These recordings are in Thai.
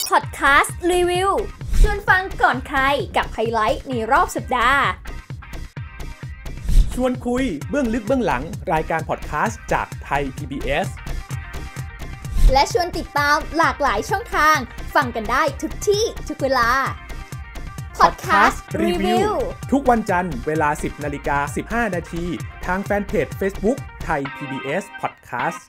พอดแคสต์รีวิวชวนฟังก่อนใครกับไฮไลท์ในรอบสัปดาห์ชวนคุยเบื้องลึกเบื้องหลังรายการพอดแคสต์จากไทย PBS และชวนติดตามหลากหลายช่องทางฟังกันได้ทุกที่ทุกเวลาพอดแคสต์รีวิวทุกวันจันทร์เวลา 10:15 นาทีทางแฟนเพจ Facebook ไทย PBS Podcast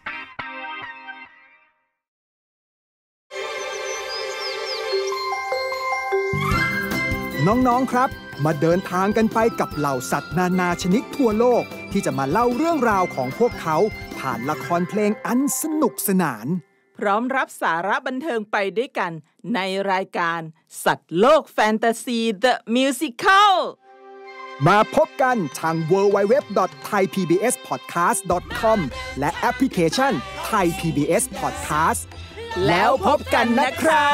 น้องๆครับมาเดินทางกันไปกับเหล่าสัตว์นานาชนิดทั่วโลกที่จะมาเล่าเรื่องราวของพวกเขาผ่านละครเพลงอันสนุกสนานพร้อมรับสาระบันเทิงไปด้วยกันในรายการสัตว์โลกแฟนตาซี The Musical มาพบกันทาง www.thaipbspodcast.com และแอปพลิเคชัน Thai PBS Podcast แล้วพบกันนะครับ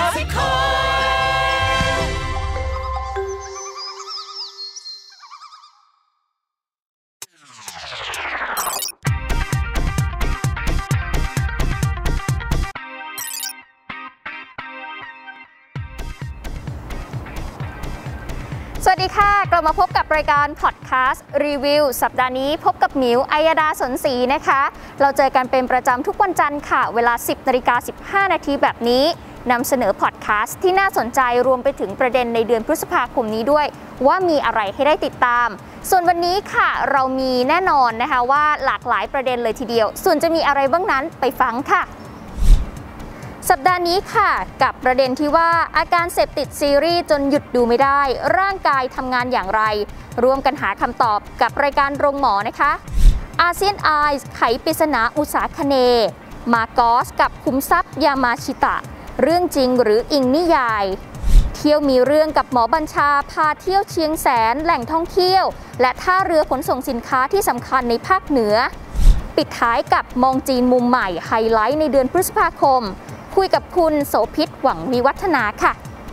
สวัสดีค่ะกลับมาพบกับรายการพอดแคสต์รีวิวสัปดาห์นี้พบกับหมิวอัยดาสนศรีนะคะเราเจอกันเป็นประจำทุกวันจันทร์ค่ะเวลา 10:15 นาทีแบบนี้นำเสนอพอดแคสต์ที่น่าสนใจรวมไปถึงประเด็นในเดือนพฤษภาคมนี้ด้วยว่ามีอะไรให้ได้ติดตามส่วนวันนี้ค่ะเรามีแน่นอนนะคะว่าหลากหลายประเด็นเลยทีเดียวส่วนจะมีอะไรบ้างนั้นไปฟังค่ะสัปดาห์นี้ค่ะกับประเด็นที่ว่าอาการเสพติดซีรีส์จนหยุดดูไม่ได้ร่างกายทำงานอย่างไรร่วมกันหาคำตอบกับรายการโรงหมอนะคะอาเซียนไอส์ไขปริศนาอุษาคเนย์มาโกสกับขุมทรัพย์ยามาชิตะเรื่องจริงหรืออิงนิยายเที่ยวมีเรื่องกับหมอบัญชาพาเที่ยวเชียงแสนแหล่งท่องเที่ยวและท่าเรือขนส่งสินค้าที่สำคัญในภาคเหนือปิดท้ายกับมองจีนมุมใหม่ไฮไลท์ในเดือนพฤษภาคมคุยกับคุณโสภิตหวังวิวัฒนาค่ะ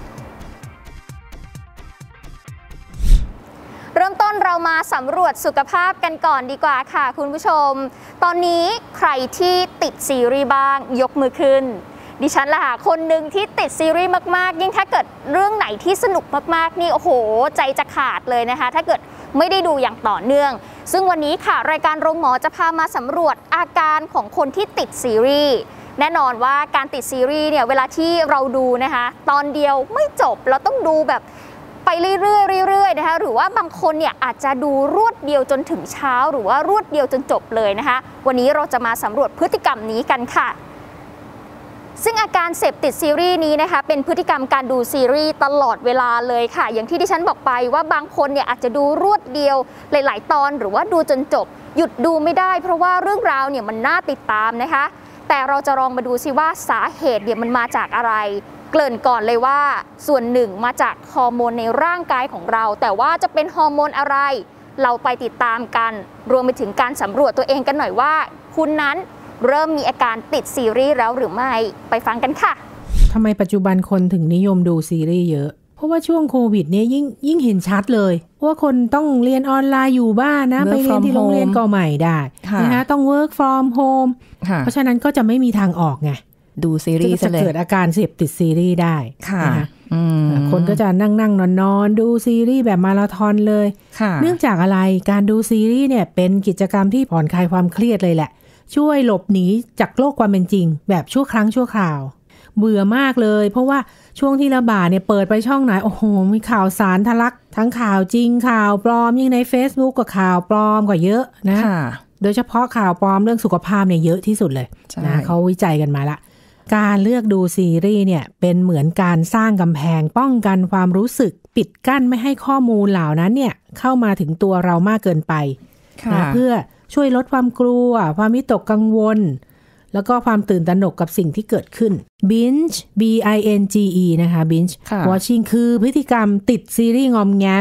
เริ่มต้นเรามาสำรวจสุขภาพกันก่อนดีกว่าค่ะคุณผู้ชมตอนนี้ใครที่ติดซีรีส์บ้างยกมือขึ้นดิฉันล่ะค่ะคนหนึ่งที่ติดซีรีส์มากๆยิ่งถ้าเกิดเรื่องไหนที่สนุกมากๆนี่โอ้โหใจจะขาดเลยนะคะถ้าเกิดไม่ได้ดูอย่างต่อเนื่องซึ่งวันนี้ค่ะรายการโรงหมอจะพามาสำรวจอาการของคนที่ติดซีรีส์แน่นอนว่าการติดซีรีส์เนี่ยเวลาที่เราดูนะคะตอนเดียวไม่จบเราต้องดูแบบไปเรื่อยๆนะคะหรือว่าบางคนเนี่ยอาจจะดูรวดเดียวจนถึงเช้าหรือว่ารวดเดียวจนจบเลยนะคะวันนี้เราจะมาสำรวจพฤติกรรมนี้กันค่ะซึ่งอาการเสพติดซีรีส์นี้นะคะเป็นพฤติกรรมการดูซีรีส์ตลอดเวลาเลยค่ะอย่างที่ดิฉันบอกไปว่าบางคนเนี่ยอาจจะดูรวดเดียวหลายๆตอนหรือว่าดูจนจบหยุดดูไม่ได้เพราะว่าเรื่องราวเนี่ยมันน่าติดตามนะคะแต่เราจะลองมาดูซิว่าสาเหตุเนี่ยมันมาจากอะไรเกริ่นก่อนเลยว่าส่วนหนึ่งมาจากฮอร์โมนในร่างกายของเราแต่ว่าจะเป็นฮอร์โมนอะไรเราไปติดตามกันรวมไปถึงการสำรวจตัวเองกันหน่อยว่าคุณนั้นเริ่มมีอาการติดซีรีส์แล้วหรือไม่ไปฟังกันค่ะทำไมปัจจุบันคนถึงนิยมดูซีรีส์เยอะเพราะว่าช่วงโควิดเนี่ยยิ่งเห็นชัดเลยว่าคนต้องเรียนออนไลน์อยู่บ้านนะไปเรียนที่โรงเรียนก็ไม่ได้นะคะต้อง work from home เพราะฉะนั้นก็จะไม่มีทางออกไงดูซีรีส์จะเกิดอาการเสพติดซีรีส์ได้นะคะคนก็จะนั่งนอนดูซีรีส์แบบมาราธอนเลยเนื่องจากอะไรการดูซีรีส์เนี่ยเป็นกิจกรรมที่ผ่อนคลายความเครียดเลยแหละช่วยหลบหนีจากโลกความเป็นจริงแบบชั่วครั้งชั่วคราวเบื่อมากเลยเพราะว่าช่วงที่ระบาดเนี่ยเปิดไปช่องไหนโอ้โหมีข่าวสารทะลักทั้งข่าวจริงข่าวปลอมยิ่งใน Facebook ก็ข่าวปลอมกว่าเยอะนะโดยเฉพาะข่าวปลอมเรื่องสุขภาพเนี่ยเยอะที่สุดเลยนะเขาวิจัยกันมาละการเลือกดูซีรีส์เนี่ยเป็นเหมือนการสร้างกำแพงป้องกันความรู้สึกปิดกั้นไม่ให้ข้อมูลเหล่านั้นเนี่ยเข้ามาถึงตัวเรามากเกินไปนะเพื่อช่วยลดความกลัวความวิตกกังวลแล้วก็ความตื่นตระหนกกับสิ่งที่เกิดขึ้น binge binge นะคะ binge watching คือพฤติกรรมติดซีรีส์งอมแงม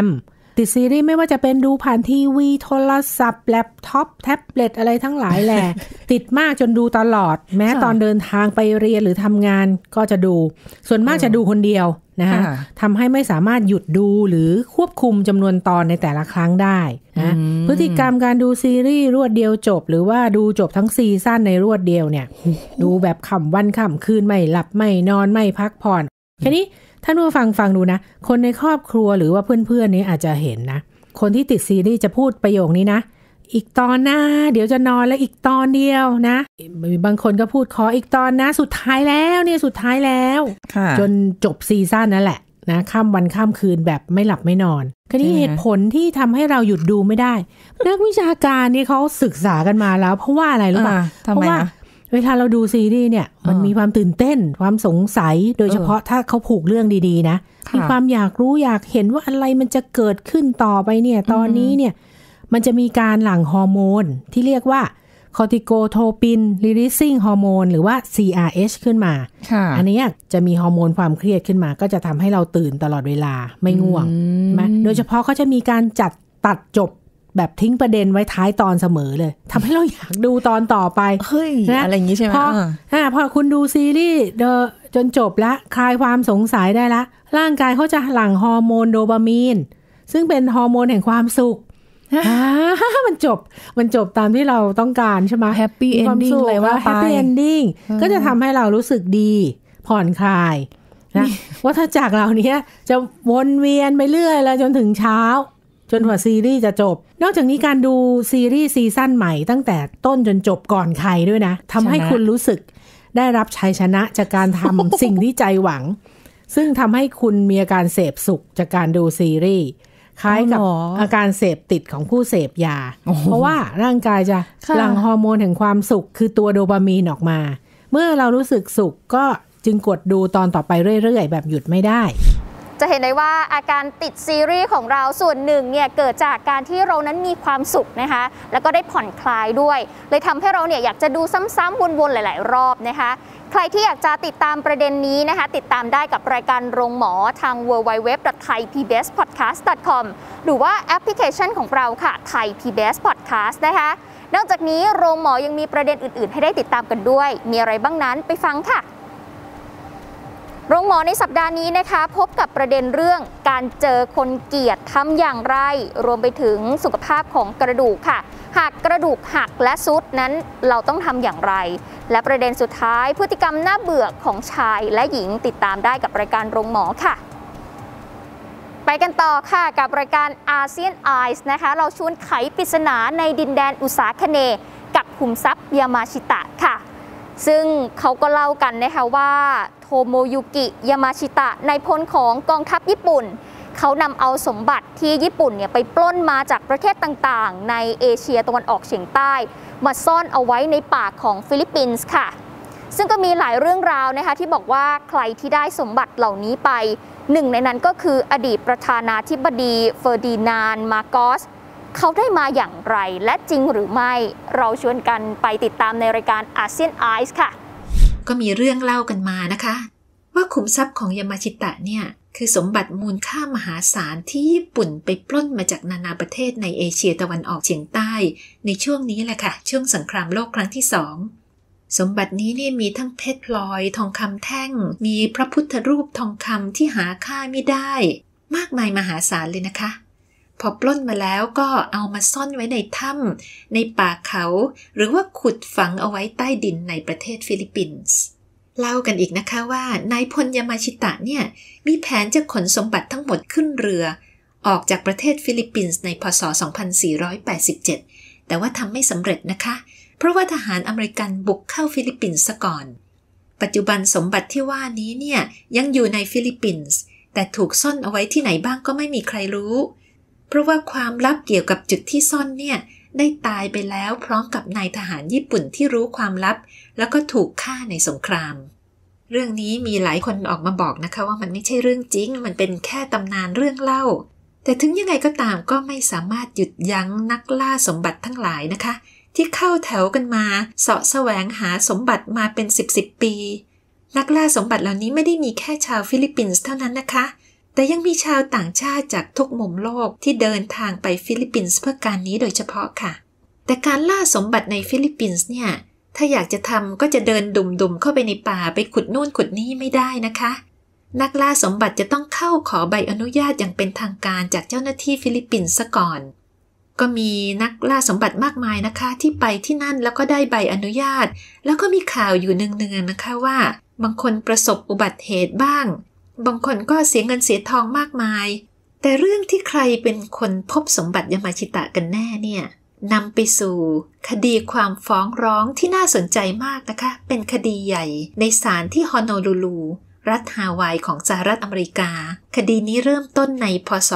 ติดซีรีส์ไม่ว่าจะเป็นดูผ่านทีวีโทรศัพท์แล็ปท็อปแท็บเล็ตอะไรทั้งหลายแหละ ติดมากจนดูตลอดแม้ตอนเดินทางไปเรียนหรือทำงานก็จะดูส่วนมากจะดูคนเดียวนะคะทำให้ไม่สามารถหยุดดูหรือควบคุมจำนวนตอนในแต่ละครั้งได้นะพฤติกรรมการดูซีรีส์รวดเดียวจบหรือว่าดูจบทั้งซีซั่นในรวดเดียวเนี่ยดูแบบค่ำวันค่ำคืนไม่หลับไม่นอนไม่พักผ่อนแค่นี้ท่านผู้ฟังดูนะคนในครอบครัวหรือว่าเพื่อนๆนี้อาจจะเห็นนะคนที่ติดซีรีส์จะพูดประโยคนี้นะอีกตอนนะเดี๋ยวจะนอนแล้วอีกตอนเดียวนะบางคนก็พูดขออีกตอนนะสุดท้ายแล้วเนี่ยสุดท้ายแล้วจนจบซีซั่นนั่นแหละนะข้ามวันข้ามคืนแบบไม่หลับไม่นอนก็นี่เหตุผลที่ทำให้เราหยุดดูไม่ได้นักวิชาการนี่เขาศึกษากันมาแล้วเพราะว่าอะไรรู้ป่ะเพราะว่าเวลาเราดูซีรีส์เนี่ยมันมีความตื่นเต้นความสงสัยโดยเฉพาะถ้าเขาผูกเรื่องดีๆนะมีความอยากรู้อยากเห็นว่าอะไรมันจะเกิดขึ้นต่อไปเนี่ยตอนนี้เนี่ยมันจะมีการหลั่งฮอร์โมนที่เรียกว่าคอร์ติโกโทปินรีลิสซิ่งฮอร์โมนหรือว่า CRH ขึ้นมาอันนี้จะมีฮอร์โมนความเครียดขึ้นมาก็จะทำให้เราตื่นตลอดเวลาไม่ง่วงใช่ไหมโดยเฉพาะเขาจะมีการตัดจบแบบทิ้งประเด็นไว้ท้ายตอนเสมอเลยทำให้เราอยากดูตอนต่อไปเฮ้ยนะอะไรอย่างนี้ใช่ไหมพอคุณดูซีรีส์จนจบแล้วคลายความสงสัยได้ละร่างกายเขาจะหลั่งฮอร์โมนโดปามีนซึ่งเป็นฮอร์โมนแห่งความสุขมันจบตามที่เราต้องการใช่ไหมแฮปปี้เอนดิ้งเลยว่าแฮปปี้เอนดิ้งก็จะทำให้เรารู้สึกดีผ่อนคลายนะว่าถ้าจากเราเนี้ยจะวนเวียนไปเรื่อยแล้วจนถึงเช้าจนกว่าซีรีส์จะจบนอกจากนี้การดูซีรีส์ซีซั่นใหม่ตั้งแต่ต้นจนจบก่อนใครด้วยนะทำให้คุณรู้สึกได้รับชัยชนะจากการทำ สิ่งที่ใจหวังซึ่งทำให้คุณมีอาการเสพสุขจากการดูซีรีส์คล้ายกับอาการเสพติดของผู้เสพยาเพราะว่าร่างกายจะหลั่งฮอร์โมนแห่งความสุขคือตัวโดปามีนออกมาเมื่อเรารู้สึกสุขก็จึงกดดูตอนต่อไปเรื่อยๆแบบหยุดไม่ได้จะเห็นได้ว่าอาการติดซีรีส์ของเราส่วนหนึ่งเนี่ยเกิดจากการที่เรานั้นมีความสุขนะคะแล้วก็ได้ผ่อนคลายด้วยเลยทำให้เราเนี่ยอยากจะดูซ้ำๆวนๆหลายๆรอบนะคะใครที่อยากจะติดตามประเด็นนี้นะคะติดตามได้กับรายการโรงหมอทาง www.thaipbspodcast.com หรือว่าแอปพลิเคชันของเราค่ะ Thai PBS Podcast นะคะนอกจากนี้โรงหมอยังมีประเด็นอื่นๆให้ได้ติดตามกันด้วยมีอะไรบ้างนั้นไปฟังค่ะโรงหมอในสัปดาห์นี้นะคะพบกับประเด็นเรื่องการเจอคนเกลียดทำอย่างไรรวมไปถึงสุขภาพของกระดูกค่ะหากกระดูกหักและทรุดนั้นเราต้องทำอย่างไรและประเด็นสุดท้ายพฤติกรรมน่าเบื่อของชายและหญิงติดตามได้กับรายการโรงหมอค่ะไปกันต่อค่ะกับรายการอาเซียนไอส์นะคะเราชวนไขปริศนาในดินแดนอุษาคเนย์กับขุมทรัพย์ยามาชิตะค่ะซึ่งเขาก็เล่ากันนะคะว่าโทโมยุกิยามาชิตะนายพลของกองทัพญี่ปุ่นเขานำเอาสมบัติที่ญี่ปุ่นเนี่ยไปปล้นมาจากประเทศต่างๆในเอเชียตะวันออกเฉียงใต้มาซ่อนเอาไว้ในป่าของฟิลิปปินส์ค่ะซึ่งก็มีหลายเรื่องราวนะคะที่บอกว่าใครที่ได้สมบัติเหล่านี้ไปหนึ่งในนั้นก็คืออดีตประธานาธิบดีเฟอร์ดินานด์มาโกสเขาได้มาอย่างไรและจริงหรือไม่เราชวนกันไปติดตามในรายการอาเซียนไอส์ค่ะก็มีเรื่องเล่ากันมานะคะว่าขุมทรัพย์ของยามาชิตะเนี่ยคือสมบัติมูลค่ามหาศาลที่ญี่ปุ่นไปปล้นมาจากนานาประเทศในเอเชียตะวันออกเฉียงใต้ในช่วงนี้แหละค่ะช่วงสงครามโลกครั้งที่2สมบัตินี้เนี่ยมีทั้งเพชรพลอยทองคำแท่งมีพระพุทธรูปทองคำที่หาค่าไม่ได้มากมายมหาศาลเลยนะคะพอปล้นมาแล้วก็เอามาซ่อนไว้ในถ้ำในป่าเขาหรือว่าขุดฝังเอาไว้ใต้ดินในประเทศฟิลิปปินส์เล่ากันอีกนะคะว่านายพลยามาชิตะเนี่ยมีแผนจะขนสมบัติทั้งหมดขึ้นเรือออกจากประเทศฟิลิปปินส์ในพ.ศ. 2487แต่ว่าทำไม่สำเร็จนะคะเพราะว่าทหารอเมริกันบุกเข้าฟิลิปปินส์ซะก่อนปัจจุบันสมบัติที่ว่านี้เนี่ยยังอยู่ในฟิลิปปินส์แต่ถูกซ่อนเอาไว้ที่ไหนบ้างก็ไม่มีใครรู้เพราะว่าความลับเกี่ยวกับจุดที่ซ่อนเนี่ยได้ตายไปแล้วพร้อมกับนายทหารญี่ปุ่นที่รู้ความลับแล้วก็ถูกฆ่าในสงครามเรื่องนี้มีหลายคนออกมาบอกนะคะว่ามันไม่ใช่เรื่องจริงมันเป็นแค่ตำนานเรื่องเล่าแต่ถึงยังไงก็ตามก็ไม่สามารถหยุดยั้งนักล่าสมบัติทั้งหลายนะคะที่เข้าแถวกันมาเสาะแสวงหาสมบัติมาเป็น10 ปีนักล่าสมบัติเหล่านี้ไม่ได้มีแค่ชาวฟิลิปปินส์เท่านั้นนะคะแต่แต่ยังมีชาวต่างชาติจากทุกมุมโลกที่เดินทางไปฟิลิปปินส์เพื่อการนี้โดยเฉพาะค่ะแต่การล่าสมบัติในฟิลิปปินส์เนี่ยถ้าอยากจะทำก็จะเดินดุ่มๆเข้าไปในป่าไปขุดนู่นขุดนี่ไม่ได้นะคะนักล่าสมบัติจะต้องเข้าขอใบอนุญาตอย่างเป็นทางการจากเจ้าหน้าที่ฟิลิปปินส์ซะก่อนก็มีนักล่าสมบัติมากมายนะคะที่ไปที่นั่นแล้วก็ได้ใบอนุญาตแล้วก็มีข่าวอยู่เนืองๆนะคะว่าบางคนประสบอุบัติเหตุบ้างบางคนก็เสียเงินเสียทองมากมายแต่เรื่องที่ใครเป็นคนพบสมบัติยามาชิตะกันแน่เนี่ยนำไปสู่คดีความฟ้องร้องที่น่าสนใจมากนะคะเป็นคดีใหญ่ในศาลที่ฮอนโอลูลูรัฐฮาวายของสหรัฐอเมริกาคดีนี้เริ่มต้นในพ.ศ.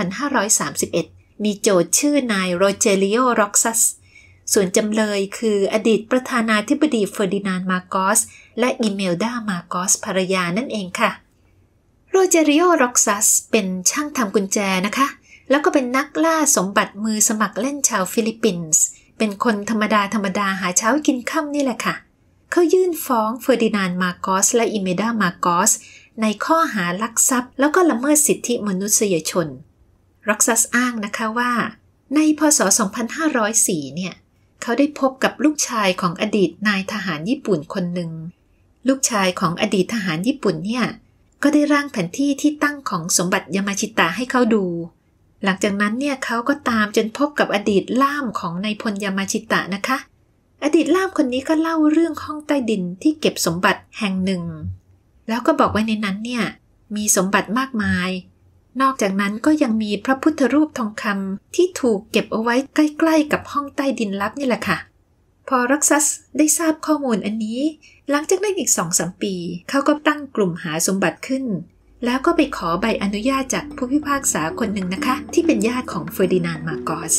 2531มีโจทย์ชื่อนายโรเจริโอ ร็อกซัสส่วนจำเลยคืออดีตประธานาธิบดีเฟอร์ดินานด์ มาโกสและอิเมลดา มาโกสภรรยานั่นเองค่ะโรเจริโอ ร็อกซัสเป็นช่างทำกุญแจนะคะแล้วก็เป็นนักล่าสมบัติมือสมัครเล่นชาวฟิลิปปินส์เป็นคนธรรมดาหาเช้ากินค่ำนี่แหละค่ะเขายื่นฟ้องเฟอร์ดินานด์ มาโกสและอิเมลดา มาโกสในข้อหาลักทรัพย์แล้วก็ละเมิดสิทธิมนุษยชนร็อกซัสอ้างนะคะว่าในพ.ศ. 2504เนี่ยเขาได้พบกับลูกชายของอดีตนายทหารญี่ปุ่นคนหนึ่งลูกชายของอดีตทหารญี่ปุ่นเนี่ยก็ได้ร่างแผนที่ที่ตั้งของสมบัติยามาชิตะให้เขาดูหลังจากนั้นเนี่ยเขาก็ตามจนพบกับอดีตล่ามของนายพลยามาชิตะนะคะอดีตล่ามคนนี้ก็เล่าเรื่องห้องใต้ดินที่เก็บสมบัติแห่งหนึ่งแล้วก็บอกไว้ในนั้นเนี่ยมีสมบัติมากมายนอกจากนั้นก็ยังมีพระพุทธรูปทองคำที่ถูกเก็บเอาไว้ใกล้ๆกับห้องใต้ดินลับนี่แหละค่ะพอร็อกซัสได้ทราบข้อมูลอันนี้หลังจากนั้นอีก 2-3 ปีเขาก็ตั้งกลุ่มหาสมบัติขึ้นแล้วก็ไปขอใบอนุญาตจากผู้พิพากษาคนหนึ่งนะคะที่เป็นญาติของเฟอร์ดินานด์ มาโกส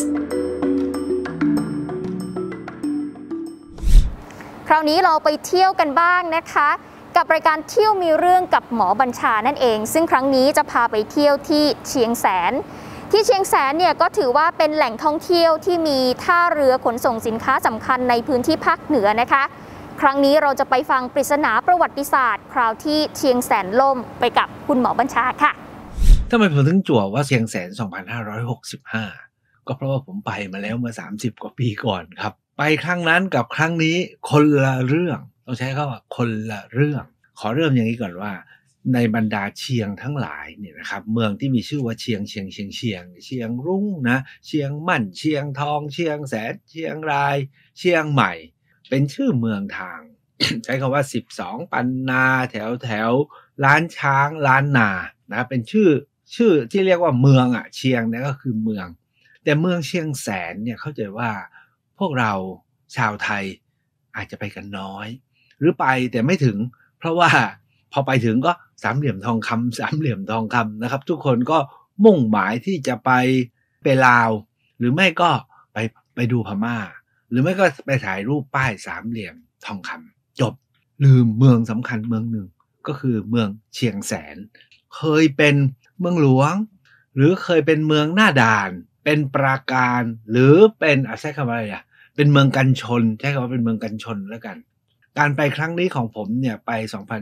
คราวนี้เราไปเที่ยวกันบ้างนะคะกับรายการเที่ยวมีเรื่องกับหมอบัญชานั่นเองซึ่งครั้งนี้จะพาไปเที่ยวที่เชียงแสนที่เชียงแสนเนี่ยก็ถือว่าเป็นแหล่งท่องเที่ยวที่มีท่าเรือขนส่งสินค้าสำคัญในพื้นที่ภาคเหนือนะคะครั้งนี้เราจะไปฟังปริศนาประวัติศาสตร์คราวที่เชียงแสนล่มไปกับคุณหมอบัญชาค่ะทำไมผมถึงจั่วว่าเชียงแสน 2565 ก็เพราะว่าผมไปมาแล้วเมื่อ30 กว่าปีก่อนครับไปครั้งนั้นกับครั้งนี้คนละเรื่องต้องใช้คำว่าคนละเรื่องขอเริ่มอย่างนี้ก่อนว่าในบรรดาเชียงทั้งหลายเนี่ยนะครับเมืองที่มีชื่อว่าเชียงรุ้งนะเชียงใหม่เชียงทองเชียงแสนเชียงรายเชียงใหม่เป็นชื่อเมืองทาง ใช้คำว่า12ปันนาแถวล้านช้างล้านนานะเป็นชื่อที่เรียกว่าเมืองเชียงเนี่ยก็คือเมืองแต่เมืองเชียงแสนเนี่ยเข้าใจว่าพวกเราชาวไทยอาจจะไปกันน้อยหรือไปแต่ไม่ถึงเพราะว่าพอไปถึงก็สามเหลี่ยมทองคำนะครับทุกคนก็มุ่งหมายที่จะไปลาวหรือไม่ก็ไปดูพม่าหรือไม่ก็ไปถ่ายรูปป้ายสามเหลี่ยมทองคำจบลืมเมืองสำคัญเมืองหนึ่งก็คือเมืองเชียงแสนเคยเป็นเมืองหลวงหรือเคยเป็นเมืองหน้าด่านเป็นปราการหรือเป็นใช้คำว่าอะไรเป็นเมืองกันชนใช้คำว่าเป็นเมืองกันชนแล้วกันการไปครั้งนี้ของผมเนี่ยไป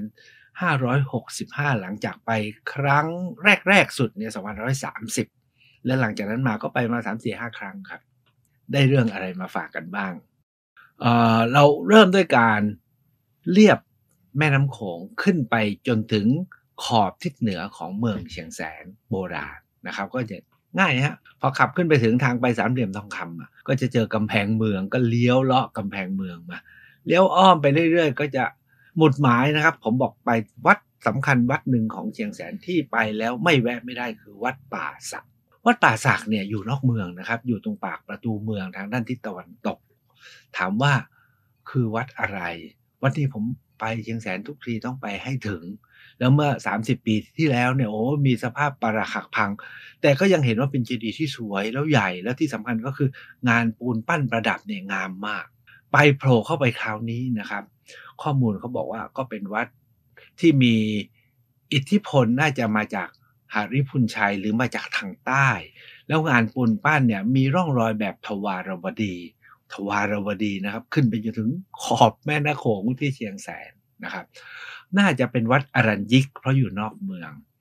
2565หลังจากไปครั้งแรกสุดเนี่ย2530และหลังจากนั้นมาก็ไปมา 3-4-5 ครั้งครับได้เรื่องอะไรมาฝากกันบ้างเราเริ่มด้วยการเลียบแม่น้ำโขงขึ้นไปจนถึงขอบทิศเหนือของเมืองเชียงแสนโบราณนะครับก็จะง่ายฮะพอขับขึ้นไปถึงทางไปสามเหลี่ยมทองคำก็จะเจอกำแพงเมืองก็เลี้ยวเลาะกำแพงเมืองมาเลี้ยวอ้อมไปเรื่อยๆก็จะหมุดหมายนะครับผมบอกไปวัดสำคัญวัดหนึ่งของเชียงแสนที่ไปแล้วไม่แวะไม่ได้คือวัดป่าสักเนี่ยอยู่นอกเมืองนะครับอยู่ตรงปากประตูเมืองทางด้านทิศตะวันตกถามว่าคือวัดอะไรวัดนี้ผมไปเชียงแสนทุกทีต้องไปให้ถึงแล้วเมื่อ30 ปีที่แล้วเนี่ยมีสภาพปรักหักพังแต่ก็ยังเห็นว่าเป็นเจดีย์ที่สวยแล้วใหญ่แล้วที่สำคัญก็คืองานปูนปั้นประดับเนี่ยงามมากไปโผล่เข้าไปคราวนี้นะครับข้อมูลเขาบอกว่าก็เป็นวัดที่มีอิทธิพลน่าจะมาจากหฤพุนชัยหรือมาจากทางใต้แล้วงานปูนปั้นเนี่ยมีร่องรอยแบบทวารวดีนะครับขึ้นไปจนถึงขอบแม่น้ำโขงที่เชียงแสนนะครับน่าจะเป็นวัดอรัญยิกเพราะอยู่นอกเมือง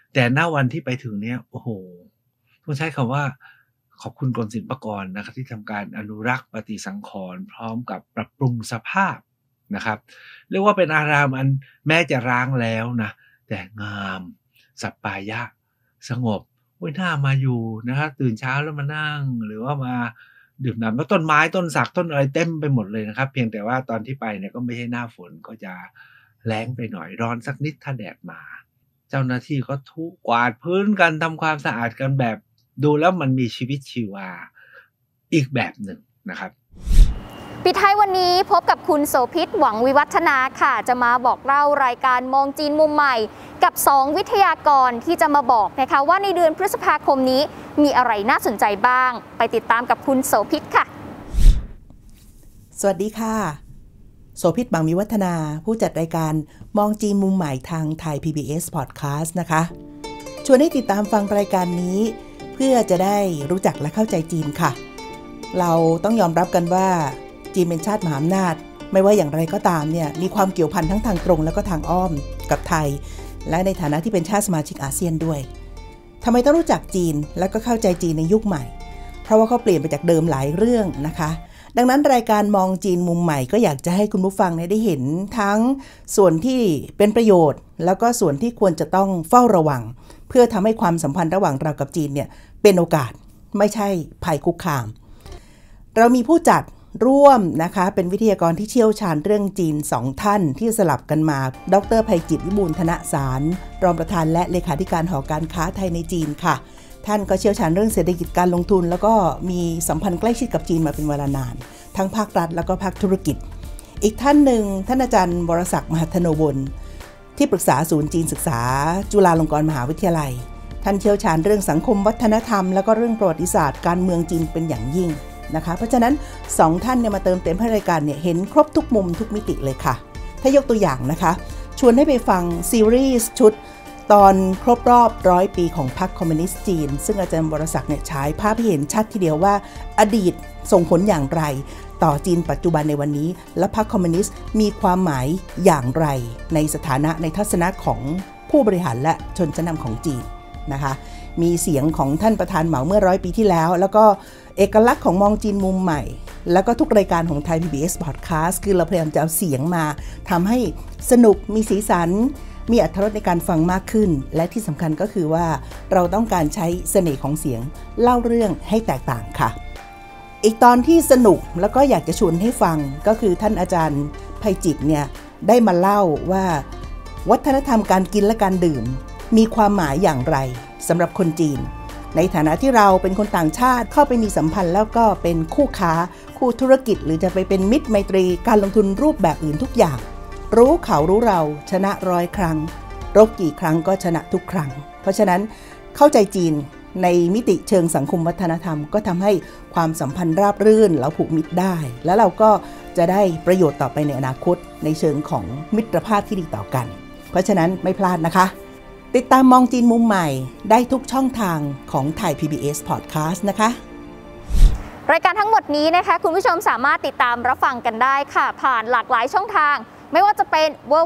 แต่ณวันที่ไปถึงเนี่ยโอ้โหต้องใช้คำว่าขอบคุณกรมศิลปากรนะครับที่ทำการอนุรักษ์ปฏิสังขรณ์พร้อมกับปรับปรุงสภาพนะครับเรียกว่าเป็นอารามอันแม้จะร้างแล้วนะแต่งามสัปปายะสงบน่ามาอยู่นะครับตื่นเช้าแล้วมานั่งหรือว่ามาดื่มน้ำแล้วต้นไม้ต้นสักต้นอะไรเต็มไปหมดเลยนะครับเพียงแต่ว่าตอนที่ไปเนี่ยก็ไม่ใช่หน้าฝนก็จะแล้งไปหน่อยร้อนสักนิดถ้าแดดมาเจ้าหน้าที่ก็ทุกวาดพื้นกันทำความสะอาดกันแบบดูแล้วมันมีชีวิตชีวาอีกแบบหนึ่งนะครับปิดท้ายวันนี้พบกับคุณโสภิตหวังวิวัฒนาค่ะจะมาบอกเล่ารายการมองจีนมุมใหม่กับ2วิทยากรที่จะมาบอกนะคะว่าในเดือนพฤษภาคมนี้มีอะไรน่าสนใจบ้างไปติดตามกับคุณโสภิตค่ะสวัสดีค่ะโสภิตหวังวิวัฒนาผู้จัดรายการมองจีนมุมใหม่ทางไทย PBS Podcast นะคะชวนให้ติดตามฟังรายการนี้เพื่อจะได้รู้จักและเข้าใจจีนค่ะเราต้องยอมรับกันว่าจีนเป็นชาติมหาอำนาจไม่ว่าอย่างไรก็ตามเนี่ยมีความเกี่ยวพันทั้งทางตรงและก็ทางอ้อมกับไทยและในฐานะที่เป็นชาติสมาชิกอาเซียนด้วยทำไมต้องรู้จักจีนและก็เข้าใจจีนในยุคใหม่เพราะว่าเขาเปลี่ยนไปจากเดิมหลายเรื่องนะคะดังนั้นรายการมองจีนมุมใหม่ก็อยากจะให้คุณผู้ฟังได้เห็นทั้งส่วนที่เป็นประโยชน์แล้วก็ส่วนที่ควรจะต้องเฝ้าระวังเพื่อทำให้ความสัมพันธ์ระหว่างเรากับจีนเนี่ยเป็นโอกาสไม่ใช่ภัยคุกคามเรามีผู้จัดร่วมนะคะเป็นวิทยากรที่เชี่ยวชาญเรื่องจีน2ท่านที่สลับกันมาดร.ไพจิตรวิบูลย์ธนสารรองประธานและเลขาธิการหอการค้าไทยในจีนค่ะท่านก็เชี่ยวชาญเรื่องเศรษฐกิจการลงทุนแล้วก็มีสัมพันธ์ใกล้ชิดกับจีนมาเป็นเวลานานทั้งภาครัฐแล้วก็ภาคธุรกิจอีกท่านหนึ่งท่านอาจารย์วรศักดิ์มหัทโนวลที่ปรึกษาศูนย์จีนศึกษาจุฬาลงกรณ์มหาวิทยาลัยท่านเชี่ยวชาญเรื่องสังคมวัฒนธรรมแล้วก็เรื่องประวัติศาสตร์การเมืองจีนเป็นอย่างยิ่งนะคะเพราะฉะนั้น2ท่านเนี่ยมาเติมเต็มให้รายการเนี่ยเห็นครบทุกมุมทุกมิติเลยค่ะถ้ายกตัวอย่างนะคะชวนให้ไปฟังซีรีส์ชุดตอนครบรอบ100 ปีของพรรคคอมมิวนิสต์จีนซึ่งอาจารย์วรศักดิ์เนี่ยฉายภาพให้เห็นชัดทีเดียวว่าอดีตส่งผลอย่างไรต่อจีนปัจจุบันในวันนี้และพรรคคอมมิวนิสต์มีความหมายอย่างไรในสถานะในทัศนะของผู้บริหารและชนชั้นนำของจีนนะคะมีเสียงของท่านประธานเหมาเมื่อ100 ปีที่แล้วแล้วก็เอกลักษณ์ของมองจีนมุมใหม่แล้วก็ทุกรายการของไทย PBS Podcast คือเราพยายามจะเอาเสียงมาทำให้สนุกมีสีสันมีอรรถรสในการฟังมากขึ้นและที่สำคัญก็คือว่าเราต้องการใช้เสน่ห์ของเสียงเล่าเรื่องให้แตกต่างค่ะอีกตอนที่สนุกแล้วก็อยากจะชวนให้ฟังก็คือท่านอาจารย์ไพจิตรเนี่ยได้มาเล่าว่าวัฒนธรรมการกินและการดื่มมีความหมายอย่างไรสำหรับคนจีนในฐานะที่เราเป็นคนต่างชาติเข้าไปมีสัมพันธ์แล้วก็เป็นคู่ค้าคู่ธุรกิจหรือจะไปเป็นมิตรไมตรีการลงทุนรูปแบบอื่นทุกอย่างรู้เขารู้เราชนะ100 ครั้งรบกี่ครั้งก็ชนะทุกครั้งเพราะฉะนั้นเข้าใจจีนในมิติเชิงสังคมวัฒนธรรมก็ทำให้ความสัมพันธ์ราบรื่นแล้วผูกมิตรได้แล้วเราก็จะได้ประโยชน์ต่อไปในอนาคตในเชิงของมิตรภาพที่ดีต่อกันเพราะฉะนั้นไม่พลาดนะคะติดตามมองจีนมุมใหม่ได้ทุกช่องทางของไทย PBS Podcast นะคะรายการทั้งหมดนี้นะคะคุณผู้ชมสามารถติดตามรับฟังกันได้ค่ะผ่านหลากหลายช่องทางไม่ว่าจะเป็น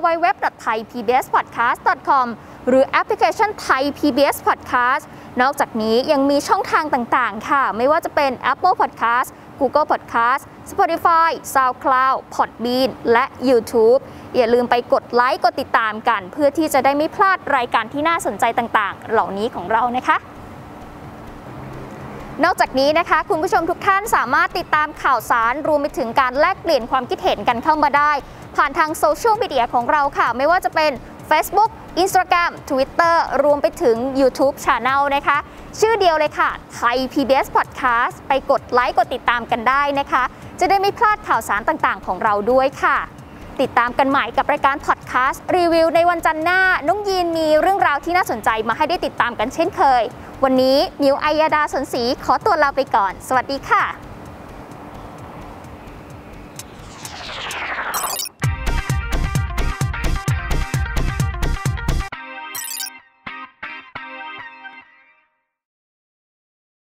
www.thaipbspodcast.com หรือแอปพลิเคชัน Thai PBS Podcast นอกจากนี้ยังมีช่องทางต่างๆค่ะไม่ว่าจะเป็น Apple Podcast Google Podcast Spotify SoundCloud Podbean และ YouTube อย่าลืมไปกดไลค์กดติดตามกันเพื่อที่จะได้ไม่พลาดรายการที่น่าสนใจต่างๆเหล่านี้ของเรานะคะนอกจากนี้นะคะคุณผู้ชมทุกท่านสามารถติดตามข่าวสารรวมไปถึงการแลกเปลี่ยนความคิดเห็นกันเข้ามาได้ผ่านทางโซเชียลมีเดียของเราค่ะไม่ว่าจะเป็น Facebook Instagram Twitter รวมไปถึง YouTube Channel นะคะชื่อเดียวเลยค่ะไทย PBS Podcast ไปกดไลค์กดติดตามกันได้นะคะจะได้ไม่พลาดข่าวสารต่างๆของเราด้วยค่ะติดตามกันใหม่กับรายการพอดแคสต์รีวิวในวันจันทร์หน้าน้องยีนมีเรื่องราวที่น่าสนใจมาให้ได้ติดตามกันเช่นเคยวันนี้มิวอัยยดาสนศรีขอตัวลาไปก่อนสวัสดีค่ะ